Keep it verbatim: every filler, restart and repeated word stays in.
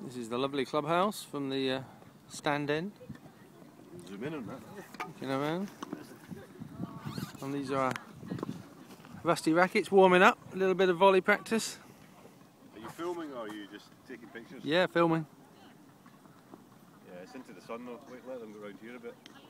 This is the lovely clubhouse from the uh, stand end. Zoom in on that. You know, man. And these are our rusty rackets warming up. A little bit of volley practice. Are you filming or are you just taking pictures? Yeah, filming. Yeah, it's into the sun though. Wait, let them go round here a bit.